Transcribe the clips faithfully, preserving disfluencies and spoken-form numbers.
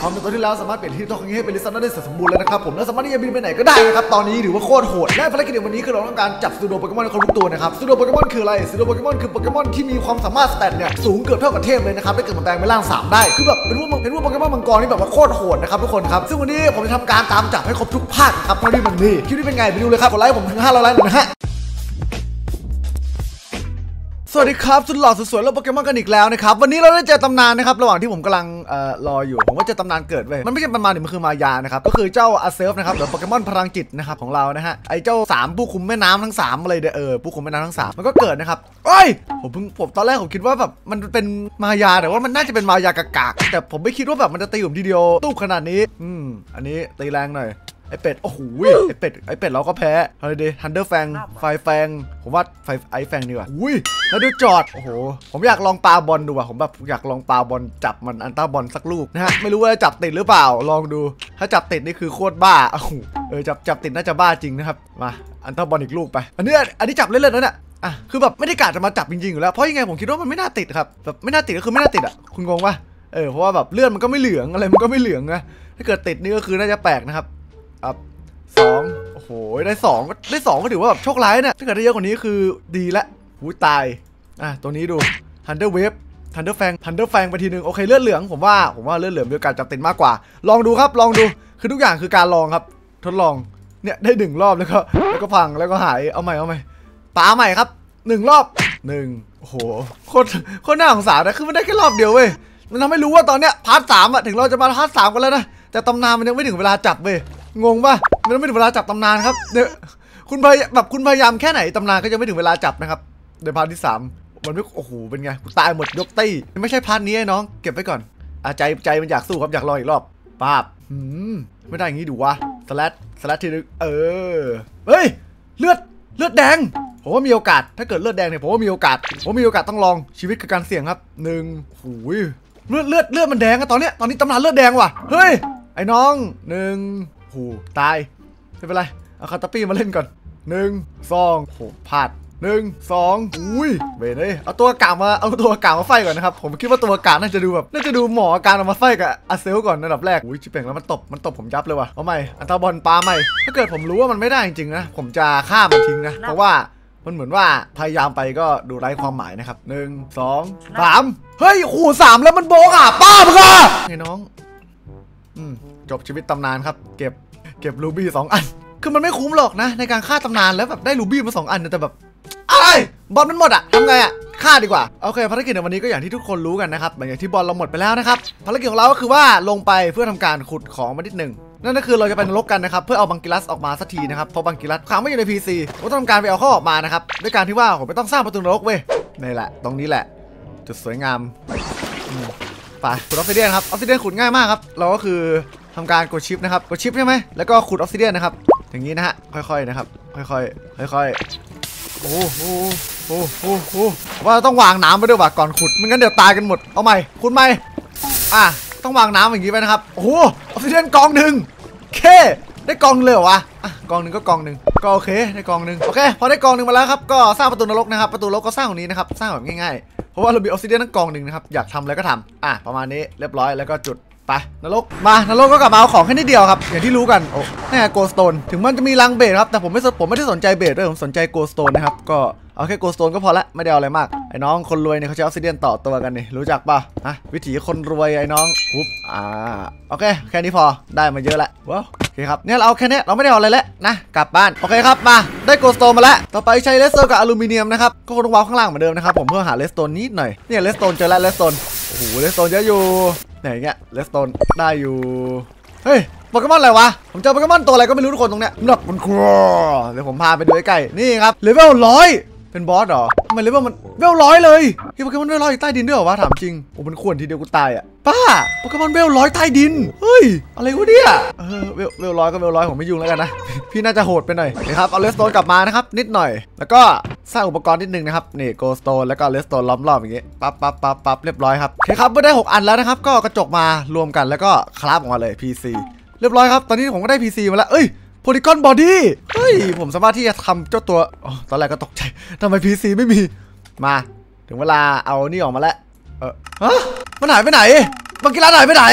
ความในตัวที่แล้วสามารถเปลี่ยนที่ตัวนี้ให้เป็นลิซันได้เสร็จสมบูรณ์แล้วนะครับผมและสามารถที่จะบินไปไหนก็ได้นะครับตอนนี้ถือว่าโคตรโหดและภารกิจในวันนี้คือเราต้องการจับซูโดโปเกมอนครบทุกตัวนะครับซูโดโปเกมอนคืออะไรซูโดโปเกมอนคือโปเกมอนที่มีความสามารถสแตทเนี่ยสูงเกือบเท่ากับเทพเลยนะครับได้เกิดมาแปลงเป็นร่างสามได้คือแบบเป็นพวกเป็นพวกโปเกมอนมังกรที่แบบว่าโคตรโหดนะครับทุกคนครับซึ่งวันนี้ผมจะทำการตามจับให้ครบทุกภาคครับเท่าที่มันมีคลิปนี้เป็นไงไปดูเลยครับกดไลค์ผมถึงห้าร้อยไลค์เลยนะฮะสวัสดีครับสุดหล่อสุดสวยแล้วโปเกมอนกันอีกแล้วนะครับวันนี้เราได้เจอตำนานนะครับระหว่างที่ผมกำลังเอ่อรออยู่ผมว่าเจอตำนานเกิดเว้ยมันไม่ใช่ตำนานมันคือมายานะครับก็คือเจ้าอาเซลฟ์นะครับหรือโปเกมอนพลังจิตนะครับของเรานะฮะไอ้เจ้าสามผู้คุมแม่น้ำทั้งสามอะไรเด้อเออผู้คุมแม่น้ำทั้งสามมันก็เกิดนะครับเอ้ยผมเพิ่งผมตอนแรกผมคิดว่าแบบมันเป็นมายาแต่ว่ามันน่าจะเป็นมายากากๆแต่ผมไม่คิดว่าแบบมันจะตีผมทีเดียวตู้ขนาดนี้อืมอันนี้ตีแรงหน่อยไอเป็ดโอ้โหไอเป็ดไอเป็ดเราก็แพ้อะไรดีทันเดอร์แฟงไฟแฟงผมว่าไฟไอแฟงดีกว่าอุ้ยแล้วดูจอดโอ้โหผมอยากลองปาบอลดูว่ะผมแบบอยากลองปาบอลจับมันอันต้าบอลสักลูกนะฮะไม่รู้ว่าจะจับติดหรือเปล่าลองดูถ้าจับติดนี่คือโคตรบ้าโอ้โหเออจับจับติดน่าจะบ้าจริงนะครับมาอันต้าบอลอีกลูกไปอันนี้อันนี้จับเล่นๆนั่นแหละอ่ะคือแบบไม่ได้กะจะมาจับจริงๆอยู่แล้วเพราะยังไงผมคิดว่ามันไม่น่าติดครับแบบไม่น่าติดก็คือไม่น่าติดอ่ะคุณงงป่ะเออเพราะว่าแบบเลือดมันก็ไม่เหลืองอะไรมันก็ไม่เหลืองนะถ้าเกิดติดนี่ก็คือน่าจะแปลกนะครับครับสองโอ้โหได้สองได้สองก็ถือว่าแบบโชคร้ายเนี่ยถ้าเกิดได้เยอะกว่านี้คือดีละหูตายอ่ะตัวนี้ดูทันเดอร์เวฟทันเดอร์แฟงทันเดอร์แฟงไปทีนึงโอเคเลือดเหลืองผมว่าผมว่าเลือดเหลืองมีโอกาสจับติดมากกว่าลองดูครับลองดูคือทุกอย่างคือการลองครับทดลองเนี่ยได้หนึ่งรอบแล้วก็แล้วก็พังแล้วก็หายเอาใหม่เอาใหม่ปาใหม่ครับหนึ่งรอบหนึ่งโอ้โหโคตรโคตรน่าสงสารนะคือมันได้แค่รอบเดียวเว้ยมันทำให้รู้ว่าตอนเนี้ยพาร์ทสามอะถึงเราจะมาพาร์ทสามกันแล้วนะแต่ตำนานมันยังไม่ถึงเวลาจับเว้ยงงป่ะมันไม่ถึงเวลาจับตำนานครับเนี่ยคุณพยแบบคุณพยายามแค่ไหนตำนานก็จะไม่ถึงเวลาจับนะครับในพาร์ทที่สามมันไม่โอ้โหเป็นไงตายหมดยกตี้ไม่ใช่พาร์ทนี้ไอ้น้องเก็บไว้ก่อนอ่ะใจใจมันอยากสู้ครับอยากลองอีกรอบป้าบหืมไม่ได้อย่างนี้ดูวะสแลตสแลตทีนึงเออเฮ้ยเลือดเลือดแดงผมว่ามีโอกาสถ้าเกิดเลือดแดงเนี่ยผมว่ามีโอกาสผมมีโอกาสต้องลองชีวิตคือการเสี่ยงครับหนึ่งหูยเลือดเลือดเลือดมันแดงอะตอนเนี้ยตอนนี้ตำนานเลือดแดงว่ะเฮ้ยไอ้น้องหนึ่งหูตายไม่เป็นไรเอาคาตาปี้มาเล่นก่อนหนึ่งสองโหพลาดหนึ่งสองอุ้ยเบนเลยเอาตัวกามาเอาตัวกามาไฟก่อนนะครับผมคิดว่าตัวกาน่าจะดูแบบน่าจะดูหมอการเอามาไฟกับอาเซลก่อนอันดับแรกอุ้ยชิบเป่งแล้วมันตบมันตบผมยับเลยว่ะเอาใหม่อันตาบอลปาใหม่ถ้าเกิดผมรู้ว่ามันไม่ได้จริงๆนะผมจะฆ่ามันทิ้งนะเพราะว่ามันเหมือนว่าพยายามไปก็ดูไร้ความหมายนะครับหนึ่งสองสามเฮ้ยขู่สามแล้วมันโบกอ่ะป้ามึงอ่ะไอ้น้องอืมจบชีวิตตำนานครับเก็บเก็บรูบี้สองอันคือมันไม่คุ้มหรอกนะในการฆ่าตำนานแล้วแบบได้รูบี้มาสองอันแต่แบบอะไรบอลมันหมดอะทำไงอะฆ่าดีกว่าโอเคภารกิจในวันนี้ก็อย่างที่ทุกคนรู้กันนะครับอย่างที่บอลเราหมดไปแล้วนะครับภารกิจของเราก็คือว่าลงไปเพื่อทำการขุดของมานิดหนึ่งนั่นก็คือเราจะไปนรกกันนะครับเพื่อเอาบังกิลัสออกมาสักทีนะครับเพราะบังกิลัสขังไว้อยู่ใน พี ซี ผมต้องทำการไปเอาเขาออกมานะครับด้วยการที่ว่าผมไม่ต้องสร้างประตูนรกเว้ยนี่แหละตรงนี้แหละจุดสวยงามไปขุดออฟซิเดียนครับออฟซิเดียนขุดง่ายมากครับเราก็คือทำการกดชิปนะครับกดชิปใช่ไหมแล้วก็ขุดออฟซิเดียนนะครับอย่างนี้นะฮะค่อยๆนะครับค่อยๆค่อยๆโอ้โหโอ้โหโอ้ว่าต้องวางน้ำไปด้วยว่ะก่อนขุดไม่งั้นเดี๋ยวตายกันหมดเอาใหม่ขุดใหม่อ่ะต้องวางน้ำอย่างนี้ไปนะครับโอ้โหออฟซิเดียนกองหนึ่งเคได้กองเลยเหรอวะอ่ะกองหนึ่งก็กองหนึ่งก็โอเคได้กองหนึ่งโอเคพอได้กองหนึ่งมาแล้วครับก็สร้างประตูนรกนะครับประตูนรกก็สร้างตรงนี้นะครับสร้างแบบง่ายๆเพราะว่าเรามีออฟซิเดียนทั้งกองหนึ่งนะครับอยากทำอะไรก็ทำอ่ะประมาณนี้เรียบร้อยแล้วก็จุดไปนรกมานรกก็กลับมาเอาของแค่นิดเดียวครับอย่างที่รู้กันโอ้นี่โกลสโตนถึงมันจะมีรังเบสครับแต่ผมไม่ผมไม่ได้สนใจเบสด้วยผมสนใจโกลสโตนนะครับก็เอาแค่โกลสโตนก็พอละไม่ได้เอาอะไรมากไอ้น้องคนรวยเนี่ยเขาใช้ออฟซิเดียนต่อตัวกันนี่รู้จักป่ะฮะวิถีคนรวยไอ้น้องปุ๊บอ่าโอเคแค่นี้พอได้มาเยอะแล้วว้าวโอเคครับเนี่ยเราเอาแค่นี้เราไม่ได้เอาอะไรแล้วนะกลับบ้านโอเคครับมาได้โกลสโตนมาแล้วต่อไปใช้เลสโตนกับอลูมิเนียมนะครับก็คงต้องวางข้างล่างเหมือนเดิมนะครับผมเพื่อหาเลสโตนนิดหน่อยเนี่ยเลสโตนเจอแล้วเลสโตนโอ้โหเลสโตนเยอะอยู่ไหนเงี้ยเลสโตนได้อยู่เฮ้ยโปเกมอนอะไรวะผมเจอโปเกมอนตัวอะไรก็ไม่รู้ทุกคนตรงเนี้ยหนักมันครัวเดี๋ยวผมพาไปดูใกล้ๆนี่ครับเลเวลร้อยเป็นบอสเหรอทำไมเลเวลมันเวลร้อยเลยพี่โปเกมอนเวลร้อยอยู่ใต้ดินด้วยเหรอวะถามจริงโอ้มันข่วนทีเดียวกูตายอ่ะป้าโปเกมอนเวลร้อยใต้ดินเฮ้ยอะไรวะเนี่ยเออเวลเวลร้อยก็เวลร้อยผมไม่ยุ่งแล้วกันนะพี่น่าจะโหดไปหน่อยนะครับเอาเลสโตนกลับมานะครับนิดหน่อยแล้วก็สร้างอุปกรณ์นิดนึงนะครับนี่โกลสโตนแล้วก็เลสโตนล้อมรอบอย่างงี้ปั๊บปั๊บปั๊บปั๊บเรียบร้อยครับโอเคครับเมื่อได้หกอันแล้วนะครับก็กระจกมารวมกันแล้วก็คราฟออกมาเลย พี ซี เรียบร้อยครับตอนนี้ผมก็ได้ พี ซี มาแล้วเอ้ยโพลีกอนบอดี้เฮ้ยผมสามารถที่จะทำเจ้าตัวอ๋อตอนแรกก็ตกใจทำไม พี ซี ไม่มีมาถึงเวลาเอานี่ออกมาแล้วเออฮะมันหายไปไหนบังกิลัสหายไปไหน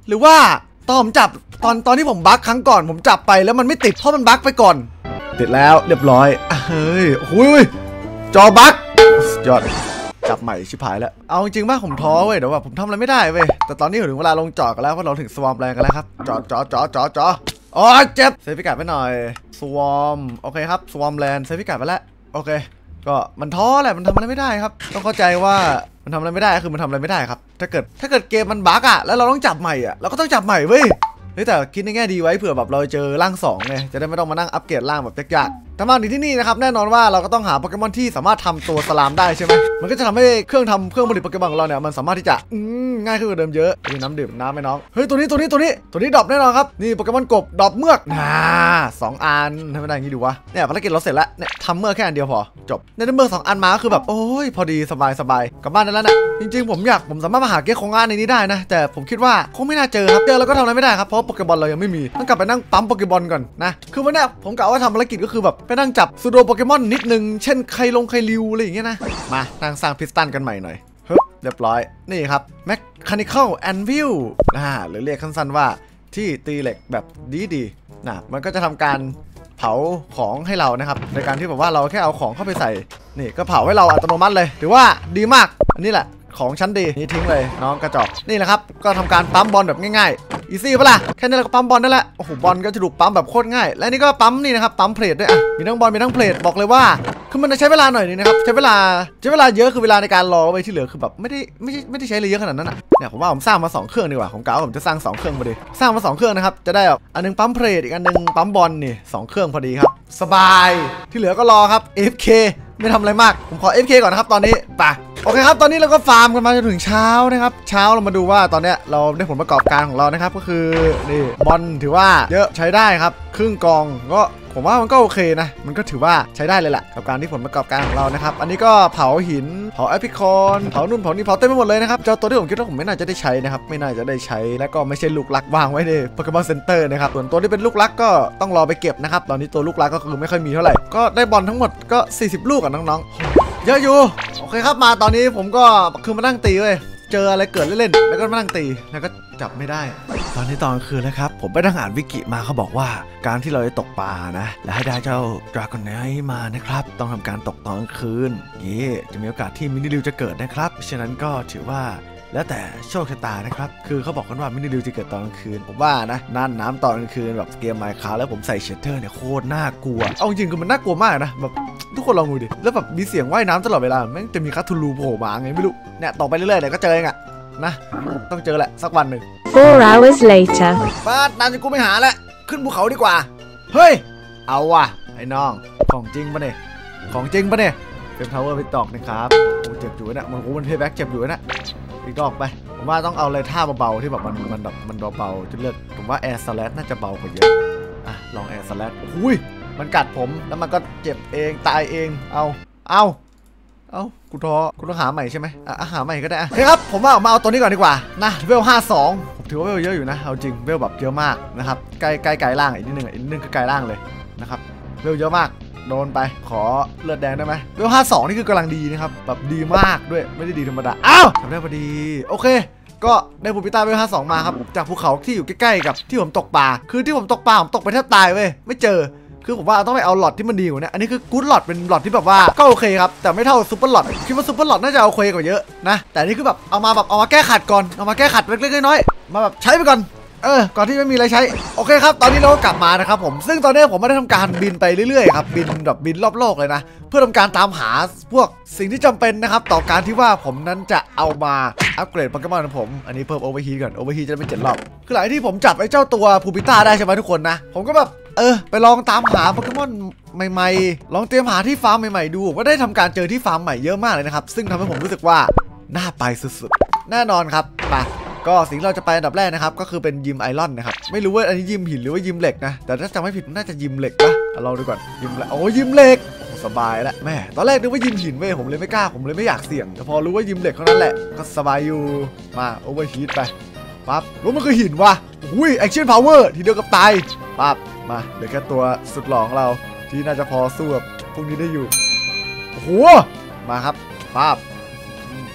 หรือว่าตอนผมจับตอนตอนที่ผมบั๊กครั้งก่อนผมจับไปแล้วมันไม่ติดเพราะมันบั๊กไปก่อนติดแล้วเรียบร้อยเฮ้ยโอ้ยจอบั๊กยอดจับใหม่ชิบหายแล้วเอาจริงๆว่าผมท้อเว้ยเดี๋ยวแบบผมทำอะไรไม่ได้เว้ยแต่ตอนนี้ถึงเวลาลงจอดกันแล้วเพราะเราถึงสวอมแรงกันแล้วครับจอดจอดจอดจอดจอดอ๋อเจ็บเซฟพิกัดไปหน่อยสวอมโอเคครับสวอมแลนด์เซฟพิกัดไปแล้วโอเคก็มันท้อแหละมันทำอะไรไม่ได้ครับต้องเข้าใจว่ามันทำอะไรไม่ได้คือมันทำอะไรไม่ได้ครับถ้าเกิดถ้าเกิดเกมมันบั๊กอะแล้วเราต้องจับใหม่อะเราก็ต้องจับใหม่เว้ยเฮ้ยแต่คิดในแง่ดีไว้เผื่อแบบเราเจอร่างสองไงจะได้ไม่ต้องมานั่งอัปเกรดร่างแบบยากๆแต่มาถึงที่นี่นะครับแน่นอนว่าเราก็ต้องหาโปเกมอนที่สามารถทำตัวสลามได้ใช่ไหมมันก็จะทำให้เครื่องทำเครื่องผลิตโปเกมอนของเราเนี่ยมันสามารถที่จะอืมง่ายขึ้นกว่าเดิมเยอะมีน้ำดื่มน้ำไหมน้องเฮ้ยตัวนี้ตัวนี้ตัวนี้ตัวนี้ดรอปแน่นอนครับนี่โปเกมอนกบดรอปเมือกน่าสองอันทำไม่ได้อย่างนี้ดูวะเนี่ยภารกิจเราเสร็จแล้วเนี่ยทำเมือกแค่อันเดียวพอจบในเมือกสองอันมาคือแบบโอ้ยพอดีสบายสบายกลับบ้านได้แล้วนะจริงๆผมอยากผมสามารถมาหาเกคงงานในนี้ได้นะแต่ผมคิดว่าคงไม่น่าเจอครับเจอแล้วก็ทำอะไรไม่ได้ครับเพราะโปเกมอนเรายังไม่มีต้องกลับไปนั่งปั๊มโปเกมอนก่อนนะคือวันนี้ผมกะว่าทำภารกิจก็คือแบบไปนั่งจับซูโดโปเกมอนนิดนึงเช่นใครลงใครริวอะไรอย่างเงี้ยนะมานั่งสร้างพิสตันกันใหม่หน่อยเฮ้ยเรียบร้อยนี่ครับ Mechanical Anvil นะหรือเรียกสั้นๆว่าที่ตีเหล็กแบบดีๆนะมันก็จะทำการเผาของให้เรานะครับในการที่แบบว่าเราแค่เอาของเข้าไปใส่นี่ก็เผาให้เราอัตโนมัติเลยถือว่าดีมากอันนี้แหละของชั้นดีนี่ทิ้งเลยน้องกระจอกนี่แหละครับก็ทำการปั๊มบอลแบบง่ายๆอีซี่ปะล่ะแค่นี้เราก็ปั๊มบอลได้แล้วโอ้โหบอลก็จะถูกปั๊มแบบโคตรง่ายและนี่ก็ปั๊มนี่นะครับปั๊มเพลทด้วยอ่ะมีทั้งบอลมีทั้งเพลทบอกเลยว่าคือมันจะใช้เวลาหน่อยนึงนะครับใช้เวลาใช้เวลาเยอะคือเวลาในการรอไปที่เหลือคือแบบไม่ได้ไม่ใช่ไม่ได้ใช้เลยเยอะขนาดนั้นอ่ะเนี่ยผมว่าผมสร้างมาสองเครื่องดีกว่าผมกะว่าผมจะสร้างสองเครื่องพอดีสร้างมาสองเครื่องนะครับจะได้แบบอันนึงปั๊มเพลทอีกอันนึงปั๊มบอลนี่สองเครื่องพอดีครับสบายที่เหลือก็รอครับ เอ เอฟ เค ไม่ทำอะไรมากผมขอ เอ เอฟ เค ก่อนนะครับตอนนี้ไปโอเคครับตอนนี้เราก็ฟาร์มกันมาจนถึงเช้านะครับเช้าเรามาดูว่าตอนเนี้ยเราได้ผลประกอบการของเรานะครับก็คือนี่บอลถือว่าเยอะใช้ได้ครับครึ่งกองก็ผมว่ามันก็โอเคนะมันก็ถือว่าใช้ได้เลยแหละกับการที่ผลประกอบการของเรานะครับอันนี้ก็เผาหินเผาแอพิคอนเผานุ่นเผานี่เผาเต็มไปหมดเลยนะครับเจ้าตัวที่ผมคิดว่าผมไม่น่าจะได้ใช้นะครับไม่น่าจะได้ใช้และก็ไม่ใช่ลูกรักวางไว้ในโปเกมอนเซ็นเตอร์นะครับส่วนตัวที่เป็นลูกรักก็ต้องรอไปเก็บนะครับตอนนี้ตัวลูกรักก็คือไม่ค่อยมีเท่าไหร่ก็ได้บอลทั้งหมดก็สี่สิบลูกกับน้องๆเยอะอยู่โอเคครับมาตอนนี้ผมก็คือมานั่งตีเว้ยเจออะไรเกิดเล่นๆแล้วก็มานั่งตีแล้วก็จับไม่ได้ตอนนี้ตอนกลางคืนแล้วครับผมไปนั่งอ่านวิกิมาเขาบอกว่าการที่เราจะตกปลานะและให้ได้เจ้าดราก้อนไนท์มานะครับต้องทำการตกตอนกลางคืนเย่จะมีโอกาสที่มินิริวจะเกิดนะครับฉะนั้นก็ถือว่าแล้วแต่โชคชะตานะครับคือเขาบอกกันว่ามินิริวจะเกิดตอนกลางคืนผมว่านะน่านน้ำตอนกลางคืนแบบเกมไมค์คราฟแล้วผมใส่เชดเตอร์เนี่ยโคตรน่ากลัวเอาจริงคือมันน่ากลัวมากนะแบบทุกคนลองดูดิแล้วแบบมีเสียงว่ายน้ำตลอดเวลาแม่งจะมีคาทูลูโผล่มาไงไม่รู้เนี่ยต่อไปเรื่อยๆเดี๋ยวก็เจอเองอะนะต้องเจอแหละสักวันหนึ่ง four hours later ป้าตามจะกูไม่หาแล้วขึ้นภูเขาดีกว่าเฮ้ยเอาว่ะไอ้น้องของจริงปะเนี่ยของจริงปะเนี่ยเฟมทาวเวอร์ไปตอกนะครับโอ้เจ็บอยู่นะมันโอ้มันเพย์แบ็กเจ็บอยู่นะอีกดอกไปผมว่าต้องเอาอะไรท่าเบาๆที่แบบมันมันแบบมันเบาๆจะเลือกผมว่าแอร์สแลดน่าจะเบากว่าเยอะอ่ะลองแอร์สแลดอุ้ยมันกัดผมแล้วมันก็เจ็บเองตายเองเอาเอาเอ้ากูท้อกูต้องหาใหม่ใช่ไหมอ่ะหาใหม่ก็ได้โอเคครับผมว่าออกมาเอาตัวนี้ก่อนดีกว่านะเวลห้าสองผมถือว่าเวลเยอะอยู่นะเอาจริงเวลแบบเยอะมากนะครับใกล้ใกล้ไกลล่างอีกนิดนึงอีกนิดนึงก็ไกลล่างเลยนะครับเวลเยอะมากโดนไปขอเลือดแดงได้ไหมเวลห้าสองนี่คือกำลังดีนะครับแบบดีมากด้วยไม่ได้ดีธรรมดาอ้าวทำได้พอดีโอเคก็ได้ภูมิต้าเวลห้าสองมาครับจากภูเขาที่อยู่ใกล้ๆกับที่ผมตกปลาคือที่ผมตกปลาผมตกไปแทบตายเว้ยไม่เจอคือผมว่าต้องไปเอาหลอดที่มันดีกว่านี้อันนี้คือกู๊ดหลอดเป็นหลอดที่แบบว่าก็โอเคครับแต่ไม่เท่าซุปเปอร์หลอดคิดว่าซุปเปอร์หลอดน่าจะโอเคกว่าเยอะนะแต่นี่คือแบบเอามาแบบเอามาแก้ขัดก่อนเอามาแก้ขัดเล็กๆน้อยๆมาแบบใช้ไปก่อนเออก่อนที่ไม่มีอะไรใช้โอเคครับตอนนี้เราก็กลับมานะครับผมซึ่งตอนนี้ผมไม่ได้ทำการบินไปเรื่อยๆครับบินแบบบินรอบโลกเลยนะเพื่อทำการตามหาพวกสิ่งที่จำเป็นนะครับต่อการที่ว่าผมนั้นจะเอามาอัปเกรดโปเกมอนของผมอันนี้เพิ่มโอเวอร์ฮีทก่อนโอเวอร์ฮีทจะเป็นเจ็ดรอบคือหลังที่ผมจับไอ้เจ้าตัวพูปิต้าได้ใช่ไหมทุกคนนะผมก็แบบเออไปลองตามหาโปเกมอนใหม่ๆลองเตรียมหาที่ฟาร์มใหม่ๆดูว่าได้ทำการเจอที่ฟาร์มใหม่เยอะมากเลยนะครับซึ่งทำให้ผมรู้สึกว่าน่าไปสุดๆแน่นอนครับไปก็สิ่งเราจะไปอันดับแรกนะครับก็คือเป็นยิมไอรอนนะครับไม่รู้ว่าอันนี้ยิมหินหรือว่ายิมเหล็กนะแต่ถ้าจำไม่ผิดน่าจะยิมเหล็กปะเอาลองดูก่อนยิมเหล็กโอ้ยิมเหล็กสบายแล้วแม่ตอนแรกนึกว่ายิมหินเว้ยผมเลยไม่กล้าผมเลยไม่อยากเสี่ยงแต่พอรู้ว่ายิมเหล็กเท่านั้นแหละก็สบายอยู่มาโอเวอร์ฮีทไปปั๊บรู้มันคือหินว่ะอุ้ยแอคชั่นพาวเวอร์ทีเดียวกับตายปั๊บมาเหลือแค่ตัวสุดหล่อของเราที่น่าจะพอสู้กับพวกนี้ได้อยู่โอ้โหมาครับปั๊บ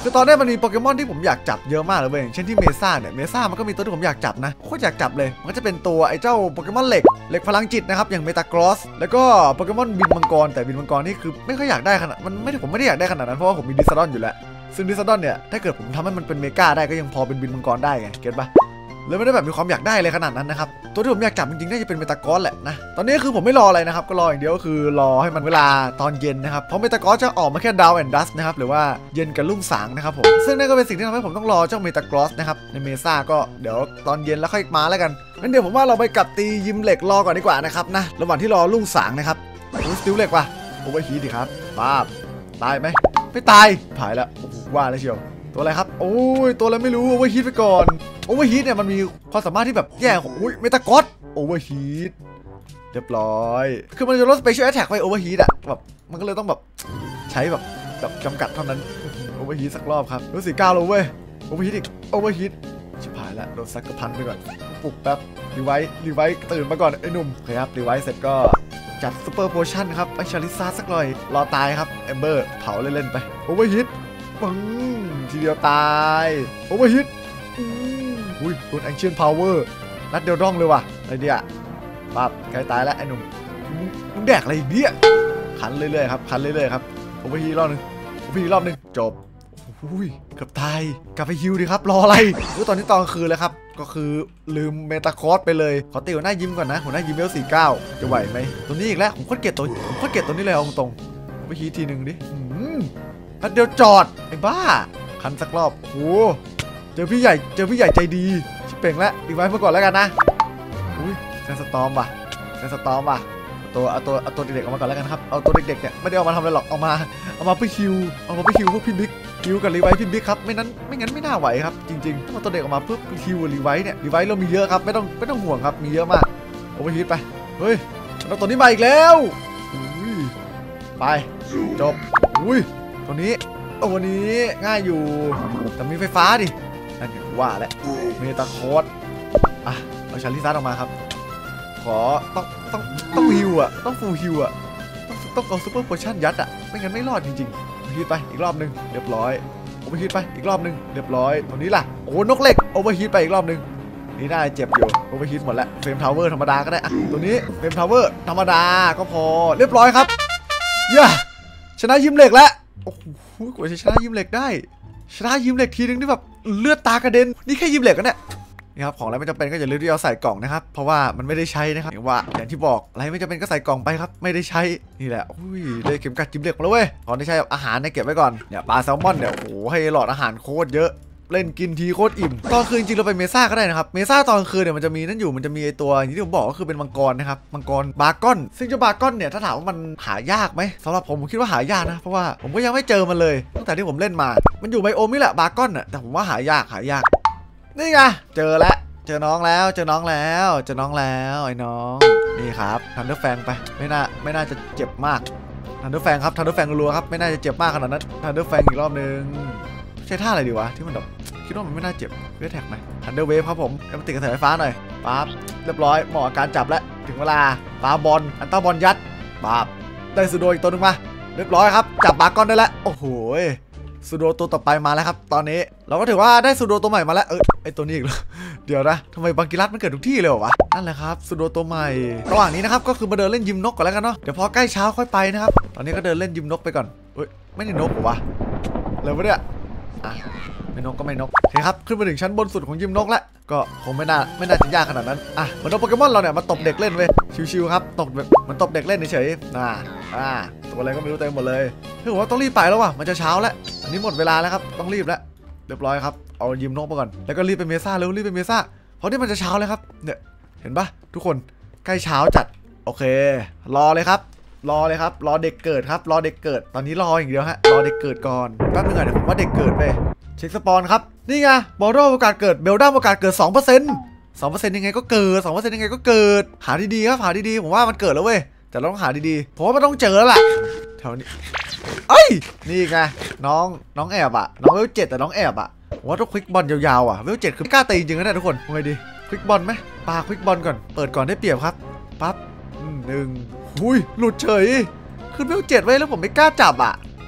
คือตอนนี้มันมีโปเกมอนที่ผมอยากจับเยอะมากเลยเว้ยเช่นที่เมซ่าเนี่ยเมซ่ามันก็มีตัวที่ผมอยากจับนะโคตรอยากจับเลยมันก็จะเป็นตัวไอ้เจ้าโปเกมอนเหล็กเหล็กพลังจิตนะครับอย่างเมตากรอสแล้วก็โปเกมอนบินมังกรแต่บินมังกรนี่คือไม่ค่อยอยากได้ขนาดมันไม่ได้ผมไม่ได้อยากได้ขนาดนั้นเพราะว่าผมมีดิสซาดอนอยู่แล้วซึ่งดิสซาดอนเนี่ยถ้าเกิดผมทำให้มันเป็นเมกาได้ก็ยังพอเป็นบินมังกรได้ไงเก็ตปะเลยไม่ได้แบบมีความอยากได้เลยขนาดนั้นนะครับตัวที่ผมอยากจับจริงๆน่าจะเป็นเมตากรอสแหละนะตอนนี้คือผมไม่รออะไรนะครับก็รออย่างเดียวก็คือรอให้มันเวลาตอนเย็นนะครับเพราะเมตากรอสจะออกมาแค่ดาวแอนด์ดัสนะครับหรือว่าเย็นกับรุ่งสางนะครับผมซึ่งนั่นก็เป็นสิ่งที่ทำให้ผมต้องรอเจ้าเมตากรอสนะครับในเมซ่าก็เดี๋ยวตอนเย็นแล้วค่อยมาแล้วกันงั้นเดี๋ยวผมว่าเราไปกัดตียิมเหล็กรอก่อนดีกว่านะครับนะระหว่างที่รอรุ่งสางนะครับรู้สติลเหล็กว่ะโอเวอร์ฮีทดิครับป้าบตายไหมไม่ตายถ่ายแล้วว่าแล้วเชียวตัวอะไรครับโอ้ยตัวอะไรไม่รู้โอเวอร์ฮีทไปก่อนโอเวอร์ฮีทเนี่ยมันมีความสามารถที่แบบแย่ของอุ้ยเมตากรอสโอเวอร์ฮีทเรียบร้อยคือมันจะลดสเปเชียลแอทแทกไปโอเวอร์ฮีทอะแบบมันก็เลยต้องแบบใช้แบบแบบจำกัดเท่านั้นโอเวอร์ฮีทสักรอบครับรู้สึกก้าวเลยเว้ยโอเวอร์ฮีทอีกโอเวอร์ฮีทชิบหายแล้วโดนซักกระพันไปก่อนปลุกแป๊บรีไวท์รีไวท์ตื่นมาก่อนไอ้หนุ่มครับรีไวท์เสร็จก็จัดซูเปอร์โพชั่นครับไอชาลิซ่าสักหน่อยรอตายครับเอมเบอร์เผาเล่นๆไปโอเวอร์ฮีทปึ้งทีเดียวตายโอเวอร์ฮิตอุ้ยโดนแองเชียนพาวเวอร์นัดเดียวร่องเลยว่ะไอเดียปั๊บใกล้ตายแล้วไอ้หนุ่มมึงแดกอะไรอีกเนี่ยขันเรื่อยๆครับขันเรื่อยๆครับโอเวอร์ฮีทรอบนึงโอเวอร์ฮีทรอบนึงจบอุ้ยเกือบตายกลับไปฮิวดิครับรออะไรตอนนี้ตอนกลางคืนแล้วครับก็คือลืมเมตาคอร์สไปเลยขอตีหัวหน้ายิ้มก่อนนะหัวหน้ายิ้มเวลสี่สิบเก้าจะไหวไหมตัวนี้อีกแล้วผมโคตรเกลียดตัวผมโคตรเกลียดตัวนี้เลยเอาตรงโอเวอร์ฮีททีนึงดินัดเดียวจอดไอ้บ้าคันสักรอบโอ้เจอพี่ใหญ่เจอพี่ใหญ่ใจดีชิบเป่งแล้วอีกไว้เมื่อก่อนแล้วกันนะอุ้ยแซนสตอร์มว่ะแซนสตอร์มว่ะตัวเอาตัวเอาตัวเด็กๆออกมาก่อนแล้วกันครับเอาตัวเด็กๆเนี่ยไม่ได้เอามาทำอะไรหรอกเอามาเอามาไปคิวเอามาไปคิวพวกพี่บิ๊กคิวกับรีไวท์พี่บิ๊กครับไม่นั้นไม่งั้นไม่น่าไหวครับจริงๆถ้าเอาตัวเด็กออกมาปุ๊บคิวรีไวท์เนี่ยรีไวท์เรามีเยอะครับไม่ต้องไม่ต้องห่วงครับมีเยอะมากโอเวอร์ฮีทไปเฮ้ยเราตัวนี้มาอีกแล้วอุ้ยไปจบอุ้ยตัวนี้วันนี้ง่ายอยู่แต่มีไฟฟ้าดินั่นอย่างว่าแหละเมตาคอร์สอ่ะเอาชาลิซ่าออกมาครับขอต้องต้องต้องฮิวอ่ะต้องฟูลฮิวอ่ะต้องต้องเอาซูเปอร์โพชั่นยัดอ่ะไม่งั้นไม่รอดจริงๆโอเวอร์ฮีทไปอีกรอบนึงเรียบร้อยโอเวอร์ฮีทไปอีกรอบนึงเรียบร้อยตัวนี้ล่ะโอ้นกเหล็กโอเวอร์ฮีทไปอีกรอบนึงนี่น่าเจ็บอยู่โอเวอร์ฮีทหมดแล้วเฟรมทาวเวอร์ธรรมดาก็ได้อ่ะตัวนี้เฟรมทาวเวอร์ธรรมดาก็พอเรียบร้อยครับเย้ชนะยิมเหล็กแล้วโอ้โหกว่าจะชนะยิมเหล็กได้ชนะยิมเหล็กทีนึงที่แบบเลือดตากระเด็นนี่แค่ยิมเหล็กกันเนี่ยนี่ครับของอะไรไม่จำเป็นก็อย่าลืมที่เอาใส่กล่องนะครับเพราะว่ามันไม่ได้ใช้นะครับอย่างว่าอย่างที่บอกอะไรไม่จำเป็นก็ใส่กล่องไปครับไม่ได้ใช้นี่แหละอุ้ยได้เข็มกัดยิมเหล็กมาแล้วเว้ยของที่ใช้อาหารเนี่ยเก็บไว้ก่อนเนี่ยปลาแซลมอนเนี่ยโอ้โหให้หลอดอาหารโคตรเยอะเล่นกินทีโคตรอิ่มตอนคืนจริงเราไปเมซ่าก็ได้นะครับเมซ่าตอนคืนเนี่ยมันจะมีนั่นอยู่มันจะมีไอตัวอย่างที่ผมบอกก็คือเป็นมังกรนะครับมังกรบาร์กอนซึ่งเจ้าบาร์กอนเนี่ยถ้าถามว่ามันหายากไหมสำหรับผมผมคิดว่าหายากนะเพราะว่าผมก็ยังไม่เจอมันเลยตั้งแต่ที่ผมเล่นมามันอยู่ไบโอมนี่แหละบาร์กอนอ่ะแต่ผมว่าหายากหายากนี่ไงเจอแล้วเจอน้องแล้วเจอน้องแล้วเจอน้องแล้วไอ้น้องนี่ครับทันเดอร์แฟงไปไม่น่าไม่น่าจะเจ็บมากทันเดอร์แฟงครับทันเดอร์แฟงรัวๆครับไม่น่าจะเจ็บมากขนาดนั้นทันเดอร์แฟงอีกรอบนึงใช้ท่าอะไรดีวะที่มันแบบคิดว่ามันไม่น่าเจ็บเวทแท็กไหมทันเดอร์เวฟครับผมเอามาติดกระแสไฟฟ้าหน่อยปั๊บเรียบร้อยเหมาะการจับแล้วถึงเวลาปาบอลอันต้าบอลยัดปั๊บได้ซูโดอีกตัวนึงมาเรียบร้อยครับจับบาร์กอนได้แล้วโอ้โหซูโดตัวต่อไปมาแล้วครับตอนนี้เราก็ถือว่าได้ซูโดตัวใหม่มาแล้วเออไอตัวนี้อีกแล้วเดี๋ยวนะทำไมบังกิรัสมันเกิดทุกที่เลยเหรอวะนั่นแหละครับซูโดตัวใหม่ระหว่างนี้นะครับก็คือมาเดินเล่นยิมนกก่อนแล้วกันเนาะเดี๋ยวพอใกล้เช้าค่อยไปนะครับตอนนี้ก็เดินเล่นยิมนกไปก่อนเฮ้ยไม่ได้นกเหรอวะเลยวะเนี่ยอ่ะไม่นกก็ไม่นกโอเคครับขึ้นมาถึงชั้นบนสุดของยิมนกแล้วก็คงไม่น่าไม่น่าจะยากขนาดนั้นอ่ะเหมือนโปเกมอนเราเนี่ยมาตบเด็กเล่นเว้ยชิวๆครับตบแบบมันตบเด็กเล่นเฉยๆน่าอ่าตัวอะไรก็ไม่รู้เต็มหมดเลยคือผมว่าต้องรีบไปแล้วว่ะมันจะเช้าแล้วอันนี้หมดเวลาแล้วครับต้องรีบแล้วเรียบร้อยครับเอายิมนกไปก่อนแล้วก็รีบไปเมซ่าเร็วรีบไปเมซ่าเพราะนี่มันจะเช้าแล้วครับเนี่ยเห็นปะทุกคนใกล้เช้าจัดโอเครอเลยครับรอเลยครับรอเด็กเกิดครับรอเด็กเกิดตอนนี้รออย่างเดียวฮะรอเด็กเกิดก่อนแป๊บนึงอ่ะเดี๋ยวผมว่าเด็กเกิดไปเช็คสปอนครับนี่ไงบอลโดโอกาสเกิดเบลด้าโอกาสเกิด สองเปอร์เซ็นต์ สองเปอร์เซ็นต์ ยังไงก็เกิด สองเปอร์เซ็นต์ ยังไงก็เกิดหาดีๆครับหาดีๆผมว่ามันเกิดแล้วเว้ยแต่เราต้องหาดีๆผมว่ามันต้องเจอแล้วล่ะแถวนี้เอ้ยนี่ไงน้องน้องแอบอ่ะน้องเวลเจ็ดแต่น้องแอบอ่ะผมว่าต้องควิกบอลยาวๆอ่ะเวลเจ็ดคือกล้าตีจริงๆนะเนี่ยทุกคนไงดีควิกบอลไหมปาควิกบอลก่อนเปิดก่อนได้เปรียบครับปั๊บหนึ่งหุยหลุดเฉยขึ้นเวลเจ็ดไว้แล้วผมไม่กล้าจับอ่ะ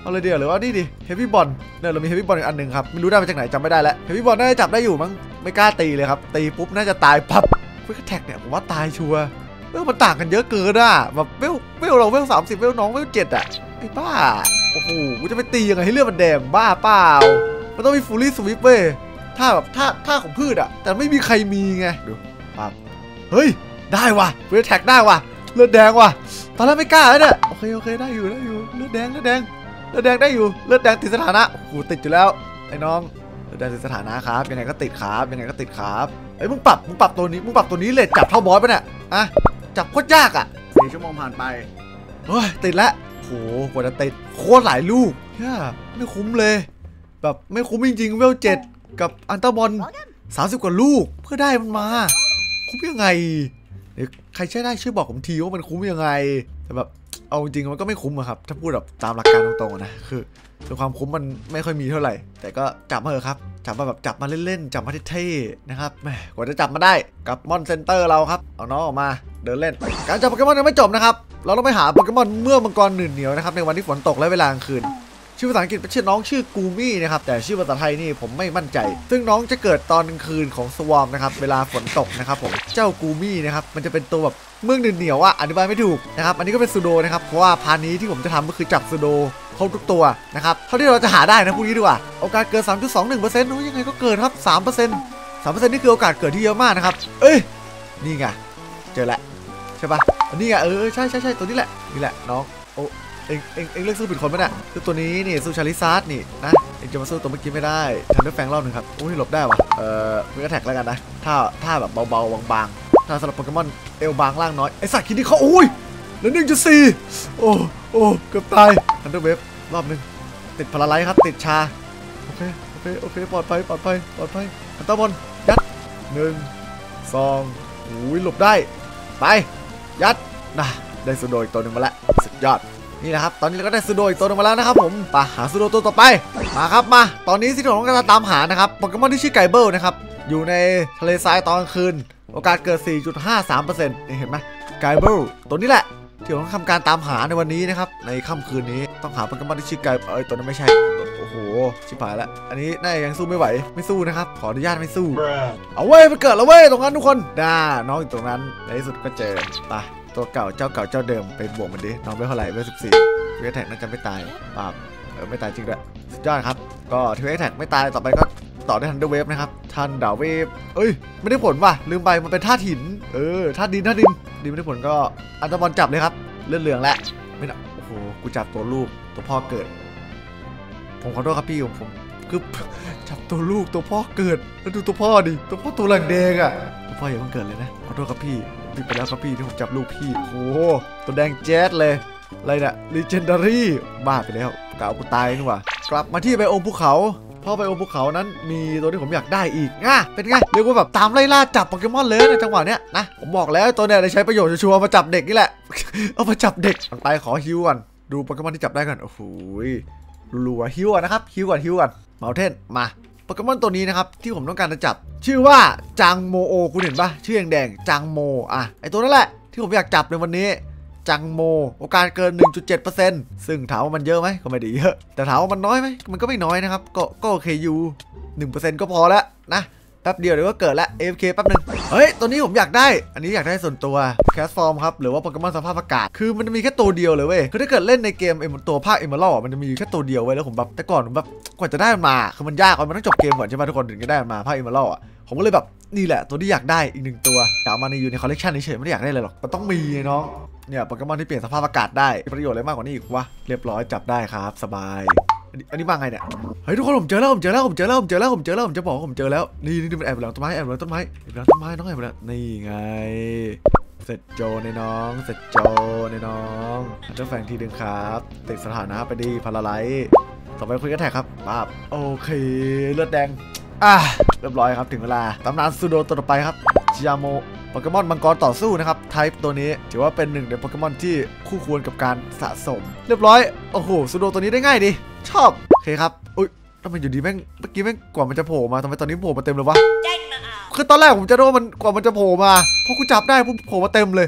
เอาเลยเดียวหรือว่านี่ดิเฮฟวี่บอลเนี่ยเรามีเฮฟวี่บอลอีกอันหนึ่งครับไม่รู้ได้มาจากไหนจำไม่ได้แล้วเฮฟวี่บอลน่าจะจับได้อยู่มั้งไม่กล้าตีเลยครับตีปุ๊บน่าจะตายปั๊บเวลแท็กเนี่ยผมว่าตายชัวร์เวลมันต่างกันเยอะเกินอ่ะแบบเวลเวลเราเวลสามสิบเวลน้องเวลเจ็ดอ่ะไอ้บ้าโอ้โหกูจะไปตียังไงให้เลือดมันแดงบ้าเปล่ามันต้องมีฟูลี่สวิปเว้ยท่าแบบท่าท่าของพืชอ่ะแต่ไม่มีใครมีไงดูปั๊บเฮ้ยได้ว่ะเวลแท็กได้ว่ะเลือดแดงว่ะตอนแรกไม่กล้าเลยเนี่ยโอเคโอเคได้อยู่ได้อยู่เลือดแดงเลือดแดงเลือดแดงได้อยู่เลือดแดงติดสถานะโอ้โหติดอยู่แล้วไอ้น้องเลือดแดงติดสถานะครับยังไงก็ติดครับยังไงก็ติดครับไอ้มึงปรับมึงปรับตัวนี้มึงปรับตัวนี้เลยจับเท่าบอสปะเนี่ยอะจับโคตรยากอ่ะสี่ชั่วโมงผ่านไปเฮ้ยติดแล้วโหกว่าจะติดโคตรหลายลูกเฮ้ยไม่คุ้มเลยแบบไม่คุ้มจริงๆเวลเจ็ดกับอันตาบอลสามสิบกว่าลูกเพื่อได้มันมาคุ้มยังไงเดี๋ยวใครใช้ได้ช่วยบอกผมทีว่ามันคุ้มยังไงแต่แบบเอาจริงๆมันก็ไม่คุ้มอะครับถ้าพูดแบบตามหลักการตรงๆนะคือคือความคุ้มมันไม่ค่อยมีเท่าไหร่แต่ก็จับมาเถอะครับจับมาแบบจับมาเล่นๆจับมาเท่ๆนะครับแหมกว่าจะจับมาได้กับมอนเซนเตอร์เราครับเอาน้องออกมาเดินเล่นการจับโปเกมอนยังไม่จบนะครับเราต้องไปหาโปเกมอนเมื่อมังกรหนึ่งเหนียวนะครับในวันที่ฝนตกและเวลากลางคืนชื่อภาษาอังกฤษเป็นชื่อน้องชื่อกูมี่นะครับแต่ชื่อภาษาไทยนี่ผมไม่มั่นใจซึ่งน้องจะเกิดตอนกลางคืนของสวอมนะครับเวลาฝนตกนะครับผมเจ้ากูมี่นะครับมันจะเป็นตัวแบบเมืองเหนียวๆอ่ะอธิบายไม่ถูกนะครับอันนี้ก็เป็นซูโดนะครับเพราะว่าพาร์ทนี้ที่ผมจะทำก็คือจับซูโดครบทุกตัวนะครับเท่าที่เราจะหาได้นะพวกนี้ดีกว่าโอกาสเกิด สามจุดสองหนึ่งเปอร์เซ็นต์ โอ้ยยังไงก็เกิดครับ สามเปอร์เซ็นต์ สามเปอร์เซ็นต์ นี่คือโอกาสเกิดที่เยอะมากนะครับเอ้ยนี่ไงเจอแล้วใช่ปะนี่ไงเออใช่ใช่ใช่ตัวนี้แหละนี่แหละน้องโอ้เอ็งเอ็งเอ็งเลือกสู้ผิดคนปะเนี่ยคือตัวนี้นี่สู้ชาลิซาร์ดนี่นะเอ็งจะมาสู้ตัวเมื่อกี้ไม่ได้ทันเดอร์แฟงรอบหนึ่งครับโอ้ยหลบได้วะเออมือแท็กแล้วกันนะถ้าถ้าแบบเบาๆบางๆถ้าสำหรับโปเกมอนเอลบางล่างน้อยไอสัตว์คิดนี่เขาโอ้ยแล้วหนึ่งจุดสี่โอ้โอ้เกือบตายทันเดอร์เวฟรอบหนึ่งติดพลาไลท์ครับติดชาโอเคโอเคโอเคปลอดภัยปลอดภัยปลอดภัยอันตาบอลยัดหนึ่งสองโอ้ยหลบได้ไปยัดนะได้ซูโดอีกตัวหนึ่งมาแล้วสุดยอดนี่นะครับตอนนี้เราก็ได้ซูโดอีกตัวหนึ่งมาแล้วนะครับผมไปหาซูโดตัวต่อไปมาครับมาตอนนี้สิ่งที่ผมต้องการตามหานะครับโปเกมอนที่ชื่อไกเบิลนะครับอยู่ในทะเลทรายตอนกลางคืนโอกาสเกิด สี่จุดห้าสามเปอร์เซ็นต์ นี่เห็นไหมไกเบิลตัวนี้แหละที่ผมต้องทำการตามหาในวันนี้นะครับในค่ำคืนนี้ต้องหาโปเกมอนที่ชื่อไกเอ้ยตัวนั้นไม่ใช่โอ้โหชิบหายแล้วอันนี้น่าจะยังสู้ไม่ไหวไม่สู้นะครับขออนุญาตไม่สู้เอาเว้ยมันเกิดแล้วเว้ยตรงนั้นทุกคนน่าน้องอยู่ตรงนั้นในที่สุดก็เจอไปตัวเก่าเจ้าเก่าเจ้าเดิมไปบวกมันดิน้องไปเท่าไหร่เบอร์สิบสี่ทีเวทแท็กน่าจะไม่ตายปาบเออไม่ตายจริงด้วยสุดยอดครับก็ทีเวทแท็กไม่ตายต่อไปก็ต่อด้วยทันเดอร์เวฟนะครับทันดาวเวฟเอ้ยไม่ได้ผลว่ะลืมไปมันเป็นธาตุหินเออธาตุดินธาตุดินดินไม่ได้ผลก็อันตบอลจับเลยครับเลือดเหลืองแล้วไม่นะโอ้โหกูจับตัวลูกตัวพ่อเกิดผมขอโทษครับพี่ผมผมคือจับตัวลูกตัวพ่อเกิดแล้วดูตัวพ่อดิตัวพ่อตัวแหลงแดงอ่ะตัวพ่ออย่าเพิ่งเกิดเลยนะขอโทษครับพี่พี่ไปแล้วครับพี่ที่ผมจับลูกพี่โอ้โหตัวแดงแจ๊ดเลยอะไรเนี่ย Legendary บ้าไปแล้วกล่าวกูตายนี่หว่ากลับมาที่ไบโอมภูเขาเพราะไบโอมภูเขานั้นมีตัวที่ผมอยากได้อีกง่ะเป็นไงเรียกว่าแบบตามไล่ล่าจับโปเกมอนเลยในจังหวะเนี้ยนะผมบอกแล้วตัวเนี้ยได้ใช้ประโยชน์ชัวร์มาจับเด็กนี่แหละ เอามาจับเด็กไปขอฮิวก่อนดูโปเกมอนที่จับได้ก่อนโอ้โหรัวๆฮิวก่อนนะครับฮิวก่อนฮิวก่อนเมาเทนมาโปเกมอนตัวนี้นะครับที่ผมต้องการจะจับชื่อว่าจังโมโอคุณเห็นปะชื่อแดงๆจังโมอ่ะไอตัวนั่นแหละที่ผมอยากจับในวันนี้จังโมโอกาสเกิน หนึ่งจุดเจ็ดเปอร์เซ็นต์ ซึ่งถามว่ามันเยอะไหมก็ไม่ได้เยอะแต่ถามว่ามันน้อยไหมมันก็ไม่น้อยนะครับก็ก็โอเคอยู่ หนึ่งเปอร์เซ็นต์ ก็พอแล้วนะแป๊บเดียวเดี๋ยวก็เกิดแล้ว เอ เอฟ เค แป๊บนึงเฮ้ยตัวนี้ผมอยากได้อันนี้อยากได้ส่วนตัวแคสฟอร์มครับหรือว่าโปเกมอนสภาพอากาศคือมันจะมีแค่ตัวเดียวเลยเว้ยคือถ้าเกิดเล่นในเกมตัวภาคเอเมอรัลมันจะมีแค่ตัวเดียวเว้ยแล้วผมแบบแต่ก่อนผมแบบกว่าจะได้มันมาคือมันยากมันต้องจบเกมก่อนใช่ไหมทุกคนถึงจะได้มันมาภาคเอเมอรัลอ่ะผมก็เลยแบบนี่แหละตัวที่อยากได้อีกหนึ่งตัวแต่เอามาในอยู่ในคอลเลกชันเฉยๆไม่ได้อยากได้เลยหรอกมันต้องมีน้องเนี่ยโปเกมอนที่เปลี่ยนสภาพอากาศได้ประโยชน์อะไรมากกว่านี้อีกวะเรียบร้อยจับได้ครับสบายอันนี้มาไงเนี่ยเฮ้ยทุกคนผมเจอแล้วผมเจอแล้วผมเจอแล้วผมเจอแล้วผมเจอแล้วผมจะบอกว่าผมเจอแล้วนี่นี่มันแอบหลังต้นไม้แอบหลังต้นไม้แอบหลังต้นไม้น้องแอบหลังนี่ไงเสร็จโจในน้องเสร็จโจในน้องเจ้าแฟงทีดึงครับติดสถานะไปดีพาราไลท์ต่อไปคุยกันแท็กครับป้าบโอเคเลือดแดงอ่ะเรียบร้อยครับถึงเวลาตำนานซูโดตัวต่อไปครับจิยาโมโปเกมอนมังกรต่อสู้นะครับไทป์ตัวนี้ถือว่าเป็นหนึ่งในโปเกมอนที่คู่ควรกับการสะสมเรียบร้อยโอ้โหซูโดตัวนี้ได้ง่ายดีชอบโอเคครับอุ้ยทำไมอยู่ดีแม่งเมื่อกี้แม่งกว่ามันจะโผล่มาทำไมตอนนี้โผล่มาเต็มเลยวะคือตอนแรกผมจะรู้ว่ามันกว่ามันจะโผล่มาพอกูจับได้ปุ๊บโผล่มาเต็มเลย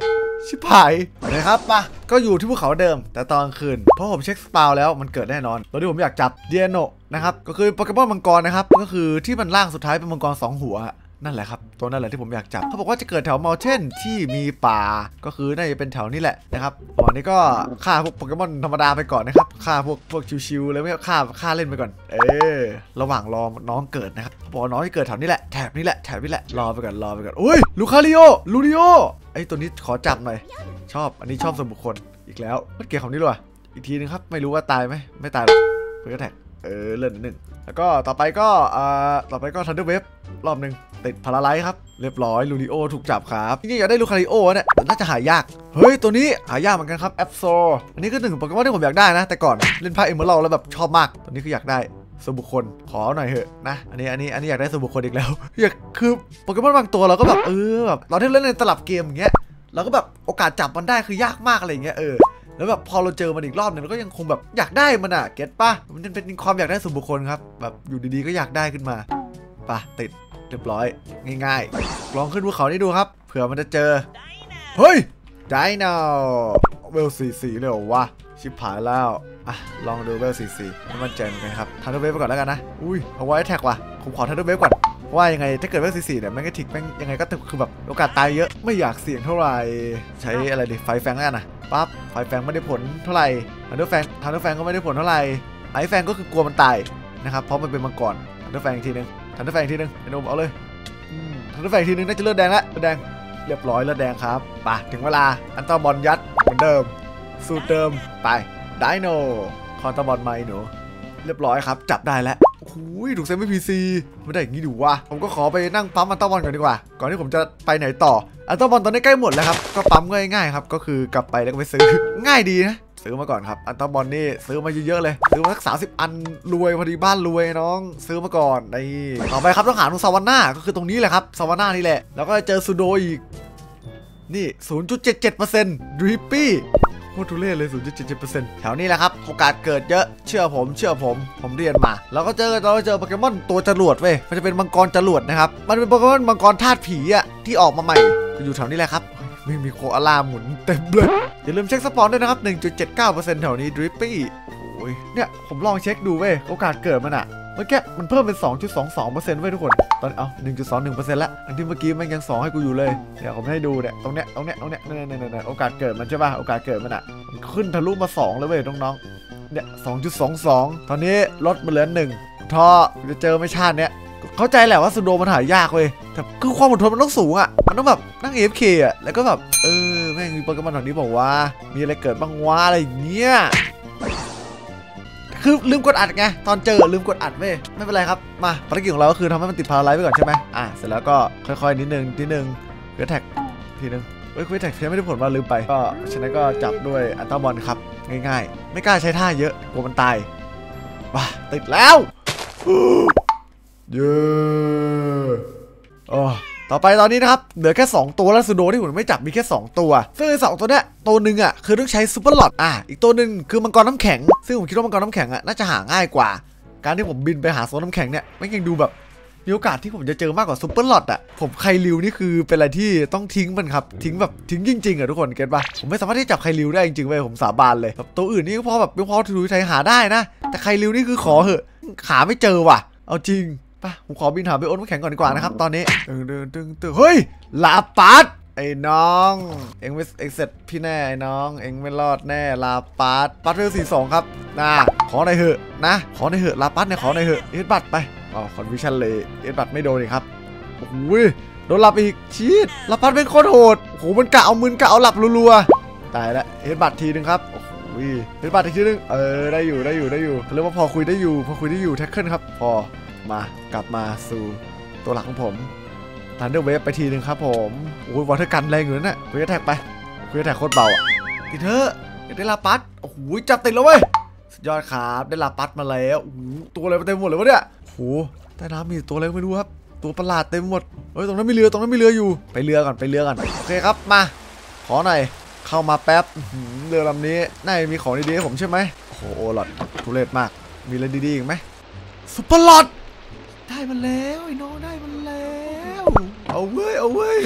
ชิบหายนะครับมาก็อยู่ที่ภูเขาเดิมแต่ตอนคืนเพราะผมเช็คสปาวแล้วมันเกิดแน่นอนตัวที่ผมอยากจับเดียโนนะครับก็คือโปเกมอนมังกรนะครับก็คือที่มันล่างสุดท้ายเป็นมังกรสองหัวนั่นแหละครับตัวนั่นแหละที่ผมอยากจับเขาบอกว่าจะเกิดแถวมอลเทนที่มีป่าก็คือน่าจะเป็นแถวนี้แหละนะครับตอนนี้ก็ฆ่าพวกโปเกมอนธรรมดาไปก่อนนะครับฆ่าพวกพวกชิวๆเลยไม่ฆ่าฆ่าเล่นไปก่อนเออระหว่างรอน้องเกิดนะครับบอกน้องที่เกิดแถวนี้แหละแถบนี้แหละแถบนี้แหละรอไปก่อนรอไปก่อนอุ้ยลูคาริโอลูดิโอไอตัวนี้ขอจับหน่อยชอบอันนี้ชอบส่วนบุคคลอีกแล้วเกี่ยวของนี้ด้วยอีกทีนึงครับไม่รู้ว่าตายไหมไม่ตายหรอกเพื่อแท็กเออเลื่อนนิดนึงแล้วก็ต่อไปก็อ่าต่อไปก็ทันเดอร์เวฟรอบหนึ่งติดพาราไลท์ครับเรียบร้อยลูดิโอถูกจับครับจริงๆอยากได้ลูคาริโอเนี่ยแต่น่าจะหายากเฮ้ยตัวนี้หายากเหมือนกันครับแอปโซอันนี้ก็หนึ่งโปเกมอนที่ผมอยากได้นะแต่ก่อนเล่นพาเอเมอรัลแล้วแบบชอบมากตัวนี้คืออยากได้ส่วนบุคคลขอหน่อยเถอะนะอันนี้อันนี้อันนี้อยากได้ส่วนบุคคลอีกแล้วอยากคือโปเกมอนบางตัวเราก็แบบเออแบบเราที่เล่นในตลับเกมอย่างเงี้ยเราก็แบบโอกาสจับมันได้คือยากมากอะไรอย่างเงี้ยเออแล้วแบบพอเราเจอมันอีกรอบนึงเราก็ยังคงแบบอยากได้มันอ่ะเก็ตป่ะมันเป็นความอยากได้ส่วนบุคคลครับแบบอยู่ดีๆก็อยากได้ขึ้นมาป่ะติดเรียบร้อยง่ายๆลองขึ้นภูเขานี่ดูครับเผื่อมันจะเจอเฮ้ยไดโนเวลสี่สี่เลยเหรอวะชิบหายแล้วอ่ะลองดูเวลสี่สี่ให้มันเจนกันครับทันเดอร์เวฟไปก่อนแล้วกันนะอุ้ยเอาไว้แท็กว่ะผมขอทันเดอร์เวฟก่อนว่ายังไงถ้าเกิดเวลสี่สี่เนี่ยแม่งก็ถิกแม่งยังไงก็คือแบบโอกาสตายเยอะไม่อยากเสี่ยงเท่าไหร่ใช้อะไรดิไฟแฟงแล้วกันนะปั๊บไฟแฟงไม่ได้ผลเท่าไหร่ทันเดอร์แฟงทันเดอร์แฟงก็ไม่ได้ผลเท่าไหร่ไอแฟงก็คือกลัวมันตายนะครับเพราะมันเป็นมังกรทันเดอร์แฟงอีกทีนึงทันเดอร์แฟงอีกทีนึงไอ้โนมเอาเลยทันเดอร์แฟงอีกทีนึงน่าจะเลือดแดงแล้วเลือดแดงเรียบร้อยเลือดแดงครับไปถึงเวลาอันตราบอลยัดเหมือนเดิมสูตรเดิมไปไดโนคอนตราบอลไมหนูเรียบร้อยครับจับได้แล้วโอ้ยถูกเซฟไม่พีซีไม่ได้อย่างนี้ดูว่ะผมก็ขอไปนั่งปั๊มอันตราบอลก่อนดีกว่าก่อนที่ผมจะไปไหนต่ออันตราบอลตอนนี้ใกล้หมดแล้วครับก็ปั๊มง่ายๆครับก็คือกลับไปแล้วก็ไปซื้อง่ายดีนะซื้อมาก่อนครับอันตราบอลนี่ซื้อมาเยอะๆเลยซื้อมาสักสามสิบอันรวยพอดีบ้านรวยน้องซื้อมาก่อนนี่ต่อไปครับต้องหาตรงซาวาน่าก็คือตรงนี้แหละครับซาวาน่านี่แหละแล้วก็เจอซูโดอีกนี่ ศูนย์จุดเจ็ดเจ็ดเปอร์เซ็นต์ ดริปปี้โคตรทุเรศเลย ศูนย์จุดเจ็ดเจ็ดเปอร์เซ็นต์ แถวนี้แหละครับโอกาสเกิดเยอะเชื่อผมเชื่อผมผมเรียนมาเราก็เจอเราเจอโปเกมอนตัวจรวดเว้ยมันจะเป็นมังกรจรวดนะครับมันเป็นโปเกมอนมังกรธาตุผีอ่ะที่ออกมาใหม่อยู่แถวนี้แหละครับไม่มีโคอาล่าหมุนเต็มเลยอย่าลืมเช็คสปอนด้วยนะครับ หนึ่งจุดเจ็ดเก้าเปอร์เซ็นต์ แถวนี้ดริปปี้โอ้ยเนี่ยผมลองเช็คดูเว้ยโอกาสเกิดมันอ่ะเมื่อกี้มันเพิ่มเป็น สองจุดสองสองเปอร์เซ็นต์ เว้ยทุกคนตอนเอา หนึ่งจุดสองหนึ่งเปอร์เซ็นต์ แล้วอันที่เมื่อกี้มันยังสองให้กูอยู่เลยเดี๋ยวผมให้ดูเนี่ยตรงเนี้ยตรงเนี้ยตรงเนี้ยเนี่ยๆๆโอกาสเกิดมันใช่ป่ะโอกาสเกิดมันอ่ะมันขึ้นทะลุมาสองเลยเว้ยน้องๆเนี่ย สองจุดสองสอง ตอนนี้ลดมาเหลือหนึ่งท่อจะเจอไม่ชาติเนี้ยเข้าใจแหละว่าซูโดมันหายากเว้ยแต่คือความอดทนมันต้องสูงอ่ะมันต้องแบบนั่ง เอ เอฟ เค อ่ะแล้วก็แบบเออแม่งมีโปเกมอนแถวนี้บอกว่ามีอะไรเกิดบ้างวะอะไรอย่างเงี้ยคือลืมกดอัดไงตอนเจอลืมกดอัดเว้ยไม่เป็นไรครับมาภารกิจของเราก็คือทำให้มันติดพาราไลท์ไปก่อนใช่ไหมอ่ะเสร็จแล้วก็ค่อยๆนิดนึงนิดนึงเควสแท็กทีนึงเฮ้ยเควสแท็กใช้ไม่ได้ผลว่าลืมไปก็ฉะนั้นก็จับด้วยอัลตราบอลครับง่ายๆไม่กล้าใช้ท่าเยอะกลัวมันตายว้าติดแล้วเย้อ๋อต่อไปตอนนี้นะครับเหลือแค่สองตัวแล้วซูโดที่ผมไม่จับมีแค่สองตัวซึ่งสองตัวเนี้ยตัวหนึ่งอ่ะคือต้องใช้ซูเปอร์หลอดอ่ะอีกตัวหนึ่งคือมังกรน้ำแข็งซึ่งผมคิดว่ามังกรน้ำแข็งอ่ะน่าจะหาง่ายกว่าการที่ผมบินไปหาโซนน้ำแข็งเนี่ยไม่ยังดูแบบมีโอกาสที่ผมจะเจอมากกว่าซูเปอร์หลอดอ่ะผมไคลิวนี่คือเป็นอะไรที่ต้องทิ้งมันครับทิ้งแบบทิ้งจริงๆอ่ะทุกคนเก็ตป่ะผมไม่สามารถที่จะจับไคลิวได้จริงๆเว้ยผมสาบานเลยแบบตัวอื่นนี่ก็พอแบบไม่พอถูไทยหาได้นะแต่ไคลิวนี่คือขอเหอะหาไม่เจอว่ะเอาจริงป่ะผมขอบินหาไปโอนน้ำแข็งก่อนดีกว่านะครับตอนนี้ตึงตึงตึงตึงเฮ้ยลาปัสไอ้น้องเอ็งไม่เอ็งเสร็จพี่แน่ไอ้น้องเอ็งไม่รอดแน่ลาปัสปัสเวลสี่สองครับนะขอหน่อยเหอะนะขอหน่อยเหอะลาปัสเนี่ยขอหน่อยเหอะเอ็ดบัตไปอ๋อคอนวิชั่นเลยเอ็ดบัตไม่โดนอีกครับโอ้โหโดนหลับอีกชีดลาปัสเป็นโคตรโหดโอ้โหมันกะเอามืนกะเอาหลับรัวๆตายแล้วเอ็ดบัตทีนึงครับโอ้โหเอ็ดบัตอีกทีนึงเออได้อยู่ได้อยู่ได้อยู่เรียกว่าพอคุยได้อยู่พอคุยได้อยู่แท็กเกิลครับพอมากลับมาสู่ตัวหลักของผมทันเดอร์เวฟไปทีนึงครับผมโอ้ยวอเตอร์กันแรงอยู่นั่นน่ะคุยแท็กไปคุยแท็กโคตรเบาอ่ะติดเถอะได้ลาปัสโอ้โหจับติดแล้วเว้ยสุดยอดครับได้ลาปัสมาแล้วโอ้โหตัวอะไรเต็มหมดเลยวะเนี่ยโอ้โหใต้น้ำมีตัวอะไรไม่รู้ครับตัวประหลาดเต็มหมดเฮ้ยตรงนั้นมีเรือตรงนั้นมีเรืออยู่ไปเรือก่อนไปเรือก่อนโอเคครับมาขอหน่อยเข้ามาแป๊บเรือลำนี้น่าจะมีของดีๆให้ผมใช่ไหมโอ้โหโอหลอดทุเรศมากมีอะไรดีๆอีกไหมซุปเปอร์หลอดได้มันแล้วไอ้น้องได้มันแล้วเอาเว้ยเอาเว้ย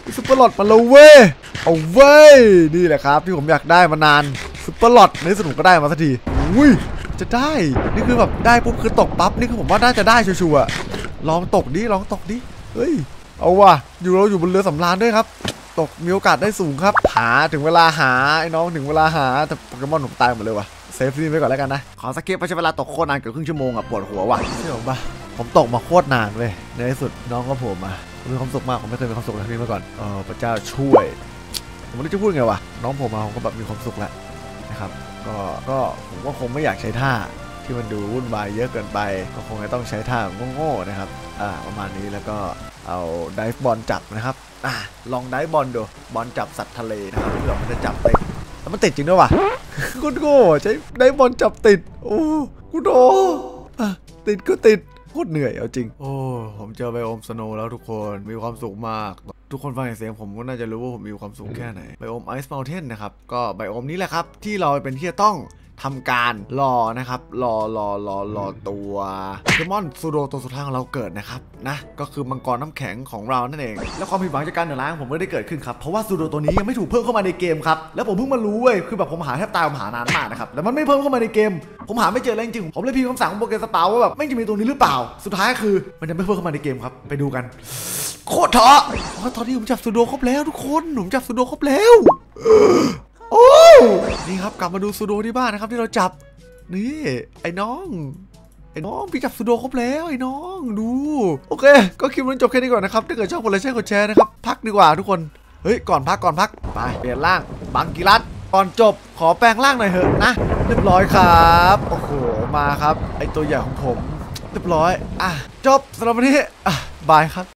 ซุปเปอร์หลอดมาแล้วเว้ยเอาเว้ยนี่แหละครับที่ผมอยากได้มานานซุปเปอร์หลอดในที่สุดผมก็ได้มาสักทีอุ้ยจะได้นี่คือแบบได้ปุ๊บคือตกปั๊บนี่คือผมว่าน่าจะได้ชัวร์ๆลองตกดิลองตกดิเฮ้ยเอาว่ะอยู่เราอยู่บนเรือสำราญด้วยครับตกมีโอกาสได้สูงครับหาถึงเวลาหาไอ้น้องถึงเวลาหาแต่โปเกมอนผมตายหมดเลยว่ะเซฟนี่ไว้ก่อนแล้วกันนะขอสเก็ปไปใช้เวลาตกโคตรนานเกือบครึ่งชั่วโมงอะปวดหัวว่ะเชื่อผมปะผมตกมาโคตรนานเว้ยในที่สุดน้องก็โผล่มาผมมีความสุขมากผมไม่เคยมีความสุขแบบนี้มาก่อนเออพระเจ้าช่วยผมไม่รู้จะพูดไงวะน้องโผล่มาผมก็แบบมีความสุขแล้วนะครับก็ก็ผมก็คงไม่อยากใช้ท่าที่มันดูวุ่นวายเยอะเกินไปก็คงจะต้องใช้ท่าโง่ๆนะครับอ่าประมาณนี้แล้วก็เอาไดฟ์บอลจับนะครับอ่าลองไดฟ์บอลดูบอลจับสัตว์ทะเลนะครับเผื่อมันจะจับติดแล้วมันติดจริงด้วยวะกูโง่ใช้ไดฟ์บอลจับติดโอ้กูโดติดก็ติดโคตรเหนื่อยเอาจริงโอ้ผมเจอไบโอมสโนว์แล้วทุกคนมีความสุขมากทุกคนฟังเสียงผมก็น่าจะรู้ว่าผมมีความสุขแค่ไหนไบโอมไอซ์เมลเทนนะครับก็ไบโอมนี้แหละครับที่เราเป็นที่จะต้องทำการรอนะครับรอรอรอรอตัวโปเกมอนซูโดตัวสุดท้ายของเราเกิดนะครับนะก็คือมังกรน้ำแข็งของเรานั่นเองแล้วความผิดหวังจากการเหนือล้างผมไม่ได้เกิดขึ้นครับเพราะว่าซูโดตัวนี้ยังไม่ถูกเพิ่มเข้ามาในเกมครับแล้วผมเพิ่งมารู้เว้ยคือแบบผมหาแทบตายผมหานานมากนะครับแล้วมันไม่เพิ่มเข้ามาในเกมผมหาไม่เจอเลยจริงๆผมเลยพิมพ์คำสั่งของโปเกสปาว่าแบบไม่จะมีตัวนี้หรือเปล่าสุดท้ายคือมันจะไม่เพิ่มเข้ามาในเกมครับไปดูกันโคตรท้อตอนนี้ผมจับซูโดครบแล้วทุกคนผมจับซูโดครบแล้วโอ้นี่ครับกลับมาดูซูโดที่บ้านนะครับที่เราจับนี่ไอ้น้องไอ้น้องพี่จับซูโดครบแล้วไอ้น้องดูโอเคก็คลิปนี้จบแค่นี้ก่อนนะครับถ้าเกิดชอบกดไลค์กดแชร์นะครับพักดีกว่าทุกคนเฮ้ยก่อนพักก่อนพักไปเปลี่ยนร่างบังกิรัตก่อนจบขอแปลงร่างหน่อยเถอะนะเรียบร้อยครับโอ้โหมาครับไอตัวใหญ่ของผมเรียบร้อยอ่ะจบสำหรับวันนี้อ่ะบายครับ